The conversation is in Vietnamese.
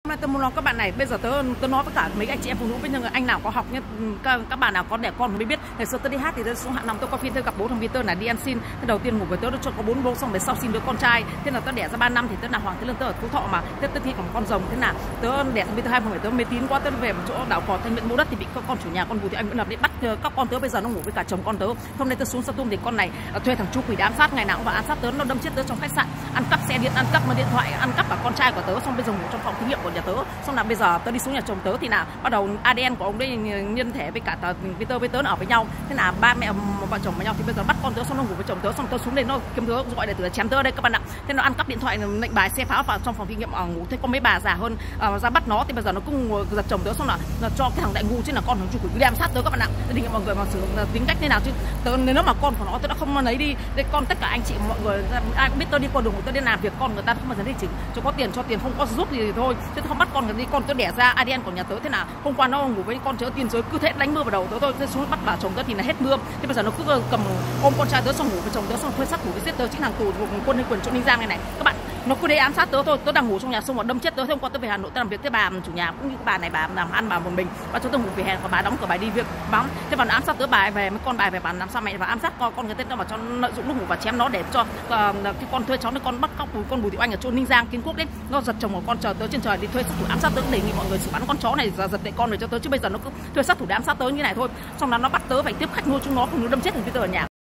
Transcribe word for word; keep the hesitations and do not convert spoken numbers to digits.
Mà tôi muốn nói các bạn này, bây giờ tớ tớ nói với cả mấy anh chị em phụ nữ, bây giờ anh nào có học nhá, các, các bạn nào có đẻ con mới biết. Ngày xưa tớ đi hát thì tớ xuống Hạ Long, tớ có phim tớ gặp bố thằng Peter là đi ăn xin. Thế đầu tiên ngủ với tớ, tớ cho có bốn bố, xong về sau xin đứa con trai. Thế là tớ đẻ ra ba năm thì tớ là Hoàng Thế Lương, tớ ở Phú Thọ mà. Thế tớ thi còn con rồng, thế là tớ đẻ thằng Peter hai phải tớ mê tín quá, tớ về một chỗ đảo cò Thanh Miện Mô Đất thì bị các con chủ nhà con Bùi Thị Anh Nguyễn Lập đi bắt các con tớ, bây giờ nó ngủ với cả chồng con tớ. Hôm nay tớ xuống Sa Tum thì con này thuê thằng chú quỷ để ám sát, ngày nào cũng vào ám sát tớ, nó đâm chết tớ trong khách sạn, ăn cắp xe điện, ăn cắp điện thoại, ăn cắp cả con trai của tớ, xong bây giờ ngủ trong phòng thí nghiệm của nhà tớ. Xong là bây giờ tớ đi xuống nhà chồng tớ thì là bắt đầu a đê en của ông đấy nhân thể với cả Peter với tớ nó ở với nhau, thế là ba mẹ vợ chồng với nhau thì bây giờ bắt con tớ, xong nó ngủ với chồng tớ, xong tớ xuống đây nó kiếm tớ gọi để tớ chém tớ đây các bạn ạ. Thế nó ăn cắp điện thoại, lệnh bài, xe pháo vào trong phòng thí nghiệm ở ngủ. Thế có mấy bà già hơn uh, ra bắt nó thì bây giờ nó cũng giật chồng tớ, xong là, là cho cái thằng đại ngu chứ là con thằng chủ quỷ đem sát tớ các bạn ạ. Thì mọi người mà sử dụng tính cách thế nào chứ tớ, nếu mà con của nó tớ đã không lấy đi để con tất cả anh chị mọi người ai cũng biết tớ đi qua đường của tớ đi làm việc, con người ta không bao giờ đi chỉnh cho có tiền, cho tiền không có rút gì thì thôi, chứ không bắt con người đi. Con tớ đẻ ra a đê en của nhà tớ, thế nào hôm qua nó ngủ với con chớ tiền giới cứ thế đánh mưa vào đầu tớ thôi. Thế xuống bắt bà chồng tớ thì là hết mưa. Thế bây giờ nó cứ cầm ôm con trai tớ xong ngủ với chồng tớ, xong thuê sát thủ với giết tớ chính hàng tù quân hay quyền chỗ Ninh Giang này này các bạn. Nó cứ đấy ám sát tớ thôi, tớ đang ngủ trong nhà xong rồi đâm chết tớ. Thế hôm qua tớ về Hà Nội tớ làm việc với bà chủ nhà, cũng như bà này bà làm ăn bà một mình, bà cho tớ ngủ về hè và bà đóng cửa bà đi việc vắng. Thế bà ám sát tớ, bà về mấy con bài về bà làm sao mẹ và ám sát con con người tên nó mà cho lợi dụng lúc ngủ và chém nó để cho uh, cái con thuê cháu, con bắt cóc con Bùi Thị Anh ở chỗ Ninh Giang Kiến Quốc đấy, nó giật chồng của con chờ tớ trên trời đi thuê sát thủ ám sát tớ. Đề nghị mọi người xử bắn con chó này, giật để con này cho tớ, chứ bây giờ nó cứ thuê sát thủ để ám sát tớ như này thôi. Xong là nó bắt tớ phải tiếp khách nuôi chúng nó, không nó đâm chết thằng Peter ở nhà.